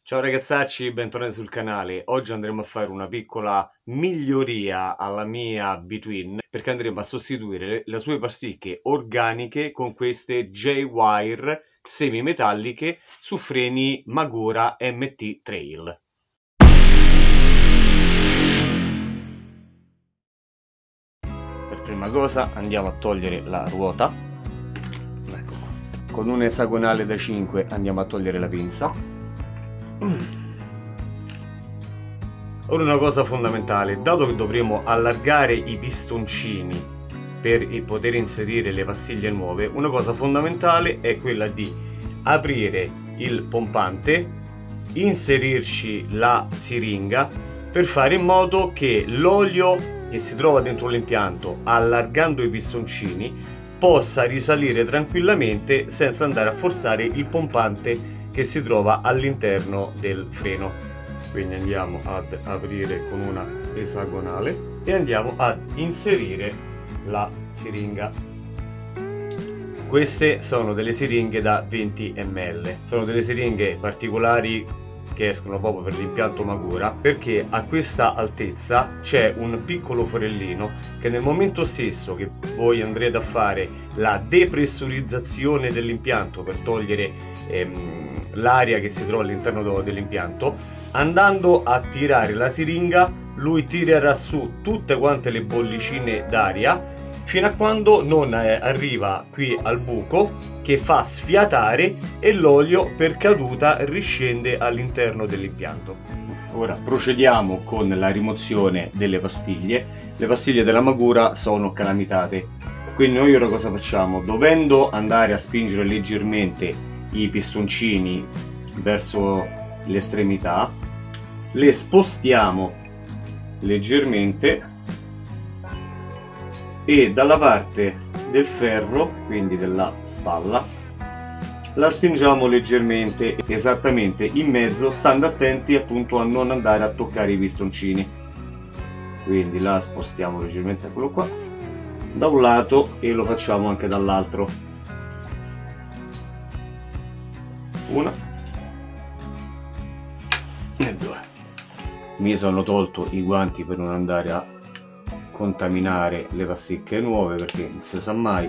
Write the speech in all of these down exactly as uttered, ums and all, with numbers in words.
Ciao ragazzacci, bentornati sul canale. Oggi andremo a fare una piccola miglioria alla mia B-Twin perché andremo a sostituire le, le sue pasticche organiche con queste J-Wire semimetalliche su freni Magura M T Trail. Per prima cosa andiamo a togliere la ruota. Ecco qua. Con un esagonale da cinque andiamo a togliere la pinza. Ora una cosa fondamentale, dato che dovremo allargare i pistoncini per poter inserire le pastiglie nuove, una cosa fondamentale è quella di aprire il pompante, inserirci la siringa per fare in modo che l'olio che si trova dentro l'impianto, allargando i pistoncini, possa risalire tranquillamente senza andare a forzare il pompante che si trova all'interno del freno. Quindi andiamo ad aprire con una esagonale e andiamo ad inserire la siringa. Queste sono delle siringhe da venti millilitri, sono delle siringhe particolari che escono proprio per l'impianto Magura, perché a questa altezza c'è un piccolo forellino che nel momento stesso che voi andrete a fare la depressurizzazione dell'impianto per togliere ehm, l'aria che si trova all'interno dell'impianto, andando a tirare la siringa, lui tirerà su tutte quante le bollicine d'aria fino a quando non arriva qui al buco che fa sfiatare e l'olio per caduta riscende all'interno dell'impianto. Ora procediamo con la rimozione delle pastiglie. Le pastiglie della Magura sono calamitate, quindi noi ora cosa facciamo? Dovendo andare a spingere leggermente i pistoncini verso l'estremità, le spostiamo leggermente e dalla parte del ferro, quindi della spalla, la spingiamo leggermente esattamente in mezzo, stando attenti appunto a non andare a toccare i pistoncini. Quindi la spostiamo leggermente, eccolo qua, da un lato e lo facciamo anche dall'altro. Una e due. Mi sono tolto i guanti per non andare a contaminare le pasticche nuove, perché non si sa mai.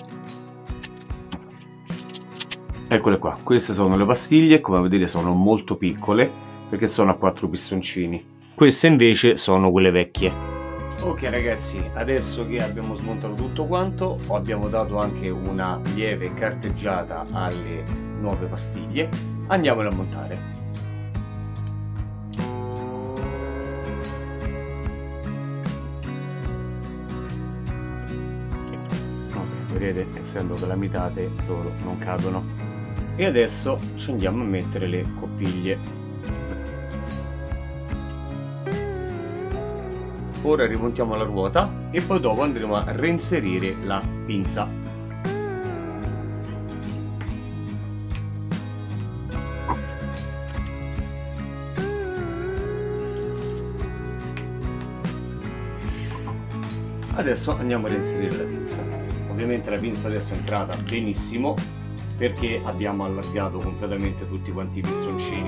Eccole qua, queste sono le pastiglie, come vedete sono molto piccole perché sono a quattro pistoncini. Queste invece sono quelle vecchie. Ok ragazzi, adesso che abbiamo smontato tutto quanto, abbiamo dato anche una lieve carteggiata alle nuove pastiglie, andiamole a montare. Vedete, essendo calamitate loro non cadono. E adesso ci andiamo a mettere le coppiglie. Ora rimontiamo la ruota e poi dopo andremo a reinserire la pinza. Adesso andiamo a reinserire la pinza. Ovviamente la pinza adesso è entrata benissimo perché abbiamo allargato completamente tutti quanti i pistoncini.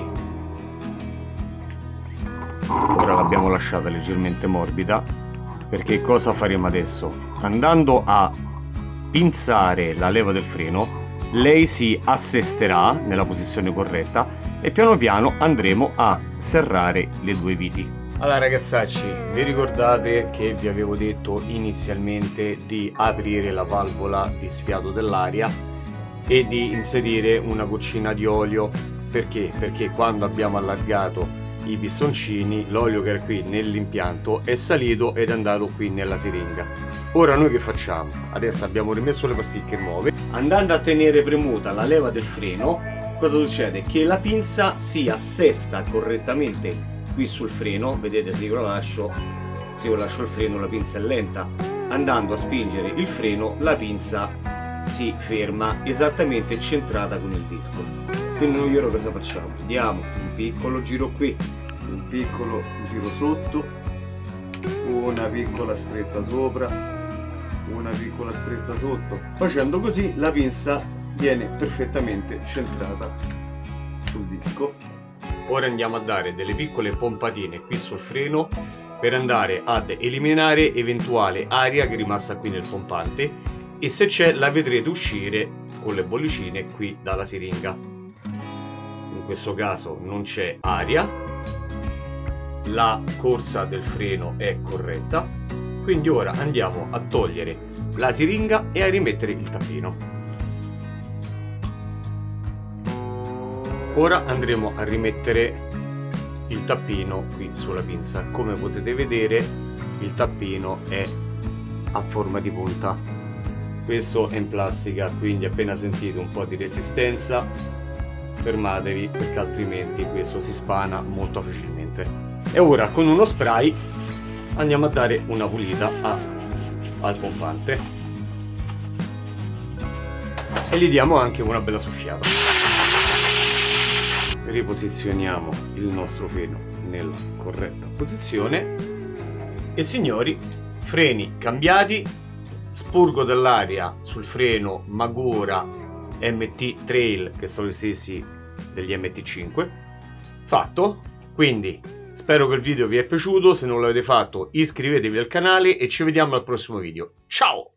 Ora l'abbiamo lasciata leggermente morbida, perché cosa faremo adesso? Andando a pinzare la leva del freno, lei si assesterà nella posizione corretta e piano piano andremo a serrare le due viti. Allora ragazzacci, vi ricordate che vi avevo detto inizialmente di aprire la valvola di sfiato dell'aria e di inserire una goccina di olio? Perché? Perché quando abbiamo allargato i pistoncini, l'olio che era qui nell'impianto è salito ed è andato qui nella siringa. Ora noi che facciamo? Adesso abbiamo rimesso le pasticche nuove, andando a tenere premuta la leva del freno, cosa succede? Che la pinza si assesta correttamente qui sul freno. Vedete, se io lo lascio, se io lascio il freno la pinza è lenta, andando a spingere il freno la pinza si ferma esattamente centrata con il disco. Quindi noi ora cosa facciamo? Diamo un piccolo giro qui, un piccolo giro sotto, una piccola stretta sopra, una piccola stretta sotto. Facendo così la pinza viene perfettamente centrata sul disco ora andiamo a dare delle piccole pompatine qui sul freno per andare ad eliminare eventuale aria che è rimasta qui nel pompante, e se c'è la vedrete uscire con le bollicine qui dalla siringa. In questo caso non c'è aria, la corsa del freno è corretta, quindi ora andiamo a togliere la siringa e a rimettere il tappino. Ora andremo a rimettere il tappino qui sulla pinza. Come potete vedere, il tappino è a forma di punta. Questo è in plastica, quindi appena sentite un po' di resistenza fermatevi, perché altrimenti questo si spana molto facilmente. E ora con uno spray andiamo a dare una pulita a, al pompante e gli diamo anche una bella soffiata. Riposizioniamo il nostro freno nella corretta posizione e, signori, freni cambiati, spurgo dell'aria sul freno Magura M T Trail, che sono gli stessi degli M T cinque, fatto. Quindi spero che il video vi è piaciuto, se non l'avete fatto iscrivetevi al canale e ci vediamo al prossimo video. Ciao!